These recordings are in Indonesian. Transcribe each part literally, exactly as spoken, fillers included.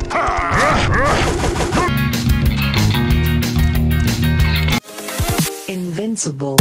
Invincible.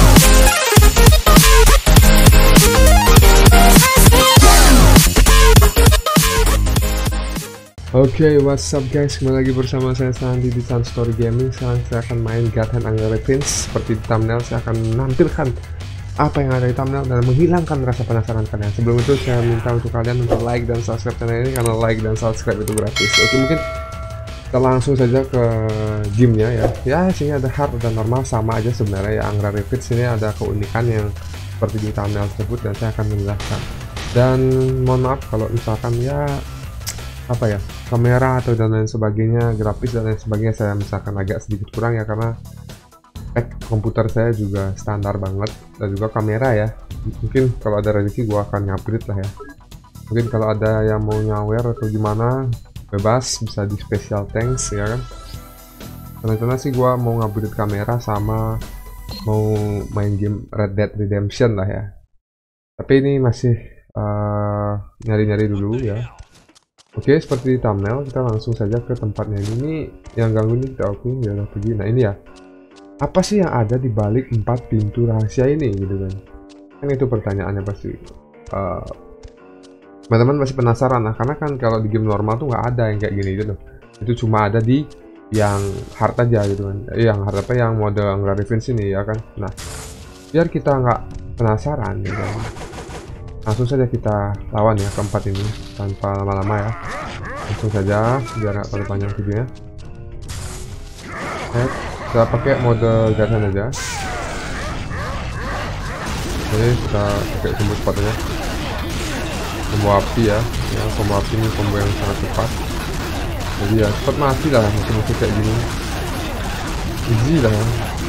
Oke, okay, what's up guys, kembali lagi bersama saya Sandi di Sun Story Gaming. Sekarang saya akan main God Hand Angler Prince. Seperti di thumbnail, saya akan menampilkan apa yang ada di thumbnail dan menghilangkan rasa penasaran kalian. Sebelum itu saya minta untuk kalian untuk like dan subscribe channel ini, karena like dan subscribe itu gratis. Oke, okay, mungkin kita langsung saja ke gamenya ya. Ya, sini ada hard dan normal, sama aja sebenarnya ya. Angler Prince ini ada keunikan yang seperti di thumbnail tersebut, dan saya akan menjelaskan. Dan mohon maaf kalau misalkan ya apa ya, kamera atau dan lain sebagainya, grafis dan lain sebagainya saya misalkan agak sedikit kurang ya, karena spek komputer saya juga standar banget, dan juga kamera ya. Mungkin kalau ada rezeki gua akan ngupgrade lah ya. Mungkin kalau ada yang mau nyawer atau gimana, bebas, bisa di special thanks ya kan. Karena sih gua mau ngupgrade kamera sama mau main game Red Dead Redemption lah ya. Tapi ini masih nyari-nyari uh, dulu ya. Oke, seperti di thumbnail, kita langsung saja ke tempatnya. Ini yang ganggu ini kita oke, ya udah pergi. Nah ini ya, apa sih yang ada di balik empat pintu rahasia ini gitu kan? Kan itu pertanyaannya pasti. Teman-teman uh, masih penasaran lah, karena kan kalau di game normal tuh nggak ada yang kayak gini gitu. Itu cuma ada di yang hard aja gitu kan. Eh, yang hard apa, yang mode Angler Prince ini ya kan. Nah, biar kita nggak penasaran gitu kan, langsung saja kita lawan ya keempat ini tanpa lama-lama ya. Langsung saja biar nggak terlalu panjang videonya. Oke, kita pakai mode God Hand aja. Oke, kita pakai combo cepat aja, combo api ya. Ya, combo api ini combo yang sangat cepat, jadi ya cepat mati lah musuh-musuh kayak gini, easy lah ya.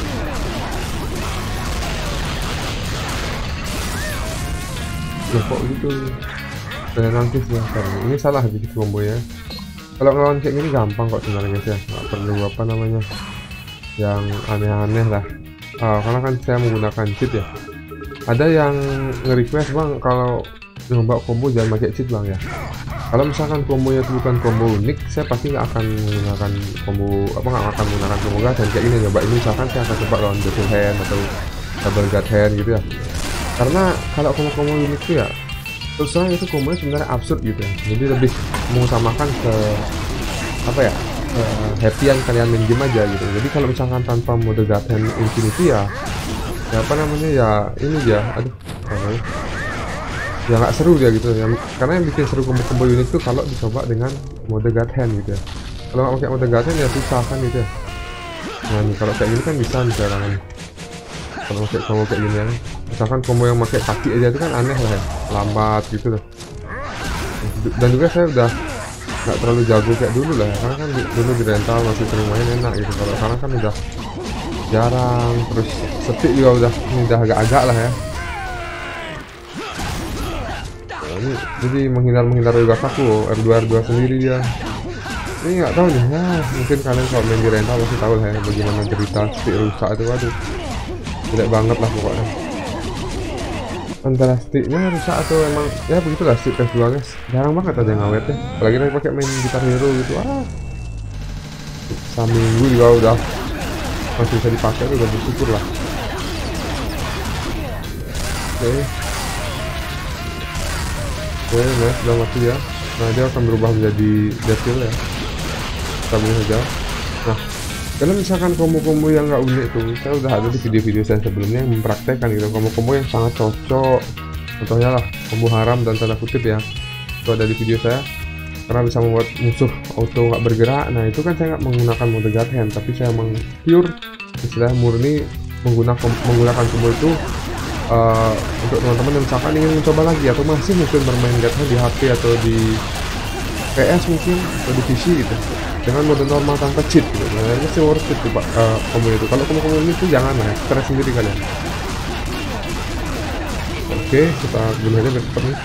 Loh kok gitu, saya nangkis ya. Ini salah sedikit combo ya. Kalau ngelawan kayak gini gampang kok sebenarnya guys ya, nggak perlu apa namanya yang aneh-aneh lah. Uh, karena kan saya menggunakan cheat ya. Ada yang nge-request, bang kalau nyoba combo jangan pakai cheat bang ya. Kalau misalkan combonya itu bukan combo unik, saya pasti nggak akan menggunakan combo apa nggak akan menggunakan combo God Hand kayak gini. Coba ini misalkan saya akan coba lawan double hand atau double God Hand gitu ya. Karena kalau combo-combo unik itu ya, terus terang itu kombonya sebenarnya absurd gitu ya. Jadi lebih mengutamakan ke apa ya, ke happy-an kalian main game aja gitu. Jadi kalau misalkan tanpa mode God Hand Infinity ya, ya apa namanya ya ini dia, aduh, namanya, ya nggak seru dia gitu ya. Karena yang bikin seru combo-combo unik tuh kalau dicoba dengan mode God Hand gitu ya. Kalau nggak pakai mode God Hand ya susah kan gitu ya. Nah nih, kalau kayak gini kan bisa misalkan kalau pakai combo kayak gini ya, misalkan combo yang pakai kaki aja itu kan aneh lah ya, lambat gitu loh. Dan juga saya udah nggak terlalu jago kayak dulu lah ya, karena kan dulu di rental masih sering main enak gitu. Kalau sekarang kan udah jarang, terus sepi juga udah, ini udah agak-agak lah ya. Nah, ini jadi menghindar-menghindar dari belakangku, R dua R dua sendiri dia. Ini nggak tahu nih ya, mungkin kalian kalau main di rental pasti tahu lah ya bagaimana cerita stick rusak itu. Waduh, tidak banget lah pokoknya. Antara sticknya rusak atau emang ya begitulah stick P S dua guys. Jarang banget ada yang awet ya, apalagi lagi pakai main gitar hero gitu. Ah, seminggu juga udah masih bisa dipakai, udah bersyukur lah. Oke, oke, nah sudah mati ya. Nah dia akan berubah menjadi devil ya, kita bunuh saja. Nah, kalau misalkan combo-combo yang nggak unik itu, saya udah ada di video-video saya sebelumnya yang mempraktekkan gitu, combo-combo yang sangat cocok. Contohnya lah combo haram dan tanda kutip ya, itu ada di video saya, karena bisa membuat musuh auto nggak bergerak. Nah itu kan saya nggak menggunakan mode God Hand, tapi saya meng pure istilah murni menggunakan menggunakan combo itu uh, untuk teman-teman yang misalkan ingin mencoba lagi atau masih mungkin bermain God Hand di H P atau di P S mungkin atau di P C gitu, dengan mode normal tanpa cheat gitu. Nah ini sih worth it tuh pak, uh, combo itu. Kalau combo-combo ini tuh jangan lah ya, stres sendiri kalian. Oke, kita bunuh aja biar cepet nih.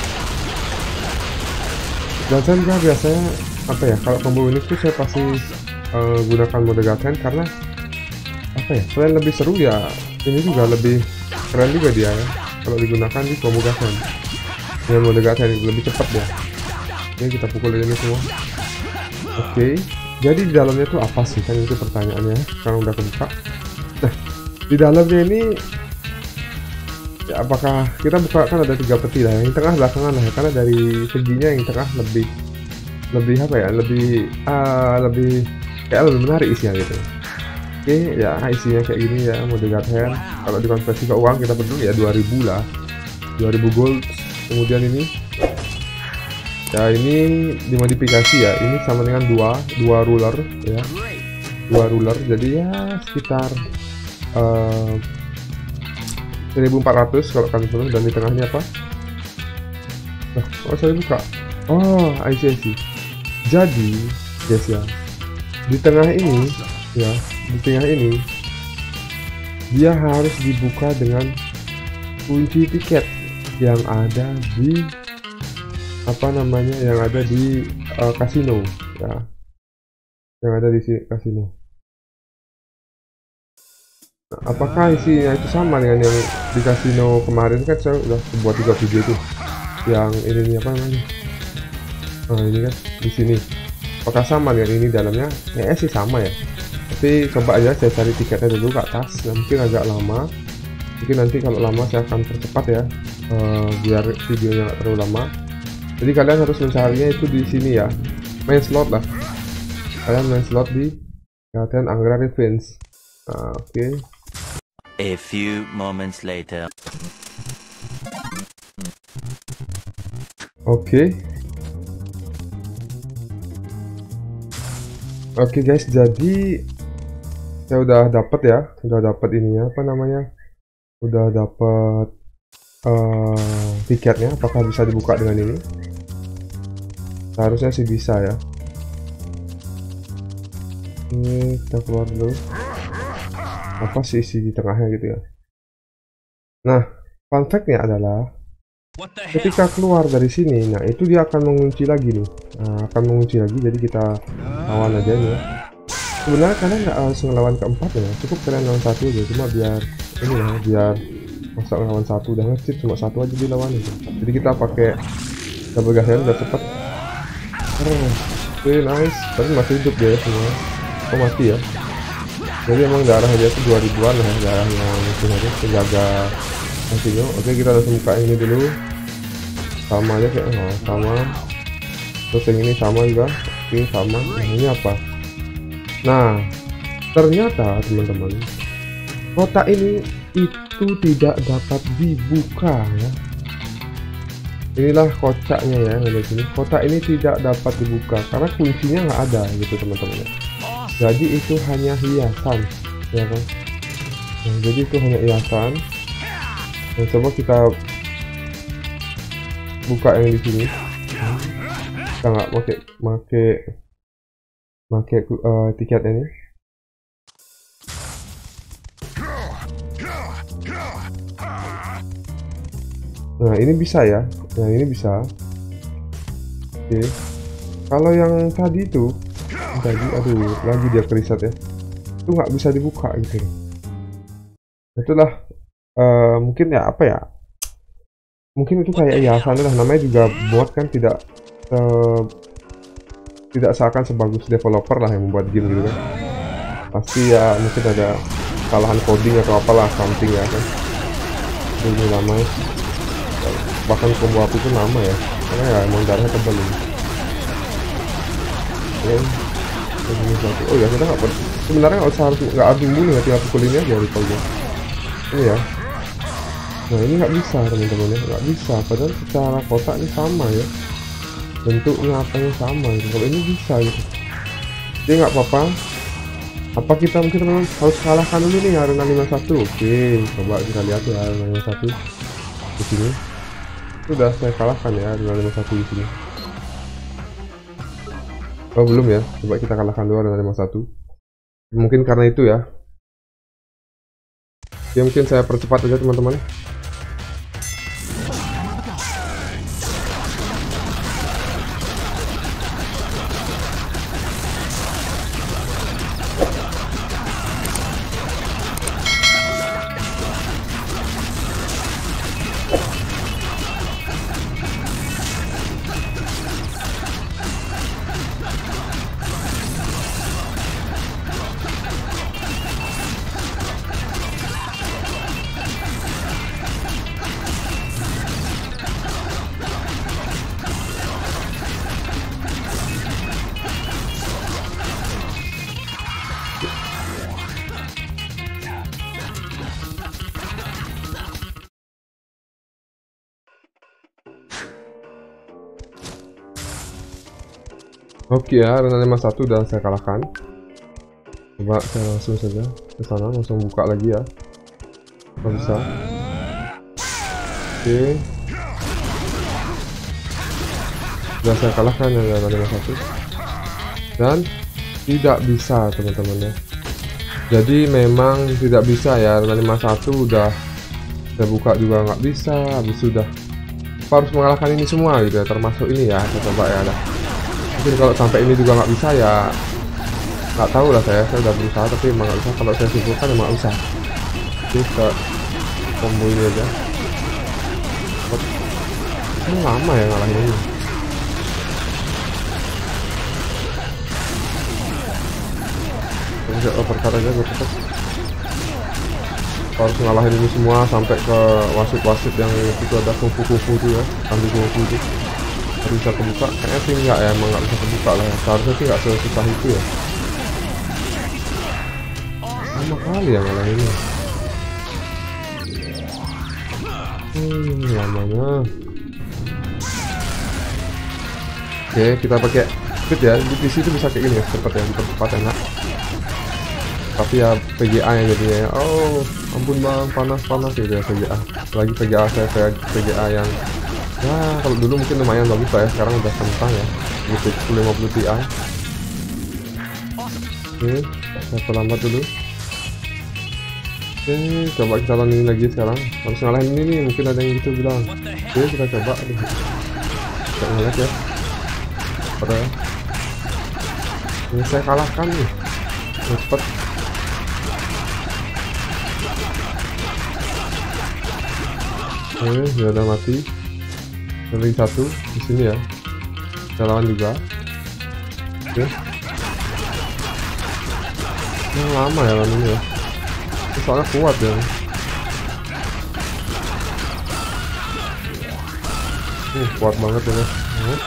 Dan saya juga biasanya apa ya, kalau combo unik tuh saya pasti uh, gunakan mode God Hand, karena apa ya, selain lebih seru ya ini juga lebih keren juga dia ya kalau digunakan di combo God Hand. Dengan mode God Hand lebih cepat ya. Oke, kita pukul aja nih semua. Oke, jadi di dalamnya tuh apa sih, kan itu pertanyaannya. Sekarang udah kebuka. Nah, di dalamnya ini ya, apakah kita buka, kan ada tiga peti lah, yang tengah belakangan lah ya, karena dari seginya yang tengah lebih lebih apa ya, lebih uh, lebih kayak lebih menarik isinya gitu. Oke ya, isinya kayak gini ya, mode guard hand. Kalau dikonversi ke uang kita perlu ya dua ribu lah, dua ribu gold. Kemudian ini ya, ini dimodifikasi ya, ini sama dengan dua dua ruler ya, dua ruler, jadi ya sekitar uh, seribu empat ratus kalau kalian perlu. Dan di tengahnya apa? Nah, oh saya buka. Oh, I see, I see. Jadi guys ya, di tengah ini ya, di tengah ini dia harus dibuka dengan kunci tiket yang ada di apa namanya, yang ada di uh, kasino ya, yang ada di kasino. Nah, apakah isinya itu sama dengan yang di kasino kemarin? Kan saya udah buat tiga video tuh, yang ini nih apa namanya, nah ini kan di sini. Apakah sama dengan ini dalamnya? Ya sih sama ya, tapi coba aja saya cari tiketnya dulu ke atas. Nah, mungkin agak lama, mungkin nanti kalau lama saya akan percepat ya, uh, biar videonya nggak terlalu lama. Jadi kalian harus mencarinya itu di sini ya, main slot lah, kalian main slot di Gaten Anggra Revenge. Nah, oke okay. A few moments later. Oke okay. Oke okay guys, jadi saya udah dapat ya, udah dapat ini ya, apa namanya, udah dapat uh, tiketnya. Apakah bisa dibuka dengan ini? Seharusnya sih bisa ya. Ini kita keluar dulu. Apa sih isi di tengahnya gitu ya. Nah, fun fact-nya adalah ketika keluar dari sini, nah itu dia akan mengunci lagi nih, nah, akan mengunci lagi. Jadi kita lawan aja nih ya. Sebenarnya kalian nggak harus ngelawan keempat ya, cukup kalian lawan satu aja, cuma biar ini ya, biar masa ngelawan satu udah ngecit, cuma satu aja dilawan itu. Jadi kita pakai double gas hand biar cepet. Oh, oke nice, tapi masih hidup dia semua. Oh mati ya. Jadi emang darah dia tuh dua ribuan lah ya, darah yang sebenarnya penjaga kasino. Oke, kita langsung buka ini dulu, sama aja kayak oh, sama. Terus yang ini sama juga. Oke sama. Nah, ini apa? Nah ternyata teman-teman, kotak ini itu tidak dapat dibuka ya. Inilah kocaknya ya, ada sini. Kotak ini tidak dapat dibuka karena kuncinya nggak ada gitu teman-teman. Jadi itu hanya hiasan ya kan. Nah, jadi itu hanya hiasan. Nah, coba kita buka yang di sini. Kita nggak pakai pakai pakai uh, tiket ini. Nah ini bisa ya, nah ini bisa. Oke, kalau yang tadi itu tadi aduh lagi dia kerisat ya, itu nggak bisa dibuka gitu. Itulah uh, mungkin ya apa ya, mungkin itu kayak hiasan lah, namanya juga bot kan, tidak uh, tidak seakan sebagus developer lah yang membuat game gitu kan. Pasti ya mungkin ada kesalahan coding atau apalah something ya kan. Ini lama ya. Bahkan combo api itu lama ya, karena ya emang darahnya tebal ini. Oke, oh ya kita nggak sebenarnya nggak usah, harus nggak harus bunuh ya, tinggal pukulin aja gitu aja. Ini ya. Nah ini nggak bisa teman-teman ya, nggak bisa. Padahal secara kotak ini sama ya, bentuknya apanya sama gitu. Kalau ini bisa gitu. Jadi nggak apa-apa. Apa kita mungkin teman-teman harus kalahkan dulu nih Arena lima puluh satu. Oke, coba kita lihat ya Arena lima puluh satu di sini. Sudah saya kalahkan ya Arena lima puluh satu di sini. Oh belum ya, coba kita kalahkan dulu Arena lima puluh satu. Mungkin karena itu ya. Ya mungkin saya percepat aja teman-teman. Oke ya, Arena lima puluh satu udah saya kalahkan. Coba saya langsung saja ke sana, langsung buka lagi ya. Kalau bisa. Oke. Udah saya kalahkan yang Arena lima puluh satu. Dan tidak bisa teman-teman ya. Jadi memang tidak bisa ya, Arena lima puluh satu udah saya buka juga nggak bisa. Habis sudah harus mengalahkan ini semua gitu ya, termasuk ini ya. Saya coba ya dah. Mungkin kalau sampai ini juga nggak bisa ya nggak tahu lah, saya saya udah berusaha tapi emang nggak bisa. Kalau saya simpulkan emang nggak bisa. Oke, kita combo ini aja. Ini lama ya ngalahin ini. Bisa overcut aja gue cepet. Harus ngalahin ini semua sampai ke wasit-wasit yang itu ada kufu-kufu itu ya, ambil kufu itu baru bisa kebuka. Kayaknya sih enggak ya, emang nggak bisa kebuka lah ya. Seharusnya sih nggak sesusah itu ya. Lama kali ya ngalahinnya. Hmm, lamanya. Oke, kita pakai speed ya. Di P C itu bisa kayak gini ya, cepet ya, dipercepat enak. Tapi ya P G A yang jadinya ya. Oh ampun bang, panas-panas gitu ya P G A. Lagi P G A saya P G A yang ya kalau dulu mungkin lumayan bagus lah ya, sekarang udah kentang ya, gitu lima puluh Ti. Oke, saya perlambat dulu. Oke, coba kita landing lagi sekarang. Harus ngalahin ini nih, mungkin ada yang gitu bilang. Oke, kita coba. Aduh, kita ngeliat ya. Pada ini saya kalahkan nih, cepet. Oke, dia udah mati. Lagi satu di sini ya. Kita lawan juga. Oke. Yang lama ya lawan ini ya. Ini soalnya kuat ya. Uh, kuat banget ya. Uh.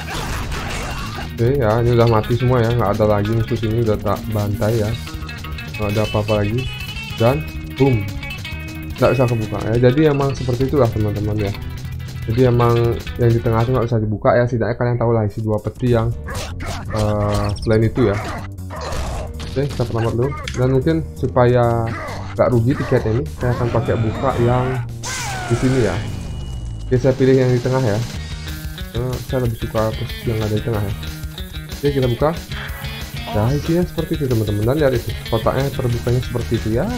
Oke ya, ini udah mati semua ya. Nggak ada lagi musuh sini, udah tak bantai ya. Nggak ada apa-apa lagi. Dan boom. Nggak bisa kebuka ya. Jadi emang seperti itulah teman-teman ya. Jadi emang yang di tengah itu nggak bisa dibuka ya. Setidaknya kalian tahu lah isi dua peti yang uh, selain itu ya. Oke, kita perlambat dulu. Dan mungkin supaya nggak rugi tiket ini, saya akan pakai buka yang di sini ya. Oke, saya pilih yang di tengah ya. Nah, saya lebih suka posisi yang ada di tengah ya. Oke, kita buka. Nah, isinya seperti itu teman-teman. Dan lihat itu, kotaknya terbukanya seperti itu ya.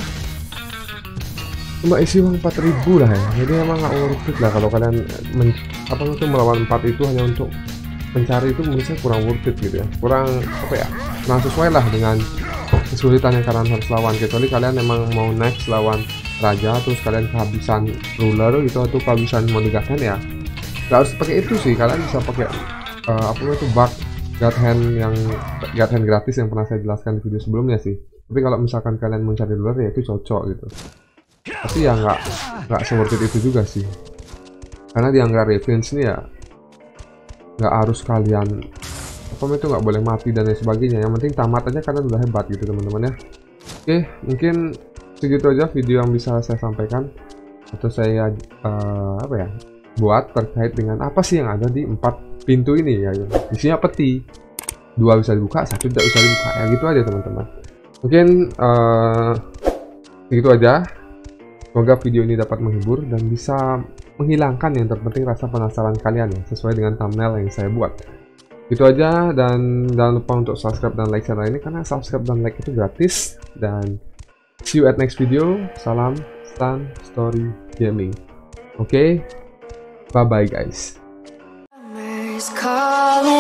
Cuma isi uang empat ribu lah ya. Jadi emang nggak worth it lah kalau kalian men apa itu melawan empat itu hanya untuk mencari itu, menurut saya kurang worth it gitu ya. Kurang apa ya? Kurang sesuai lah dengan kesulitan yang kalian harus lawan. Kecuali kalian emang mau next lawan raja terus kalian kehabisan ruler gitu atau kehabisan modigakan ya. Nggak harus pakai itu sih. Kalian bisa pakai uh, apa itu bug god hand yang god hand gratis yang pernah saya jelaskan di video sebelumnya sih. Tapi kalau misalkan kalian mencari ruler ya itu cocok gitu. Tapi ya nggak nggak seperti itu juga sih, karena di angka revenge ini ya nggak harus kalian apa itu nggak boleh mati dan lain sebagainya. Yang penting tamat aja kalian udah hebat gitu teman-teman ya. Oke, mungkin segitu aja video yang bisa saya sampaikan atau saya uh, apa ya buat terkait dengan apa sih yang ada di empat pintu ini ya. Isinya peti, dua bisa dibuka, satu tidak bisa dibuka ya, gitu aja teman-teman. Mungkin uh, segitu aja. Semoga video ini dapat menghibur dan bisa menghilangkan yang terpenting rasa penasaran kalian ya, sesuai dengan thumbnail yang saya buat. Itu aja, dan jangan lupa untuk subscribe dan like channel ini karena subscribe dan like itu gratis. Dan see you at next video. Salam Stan Story Gaming. Oke, okay? Bye bye guys.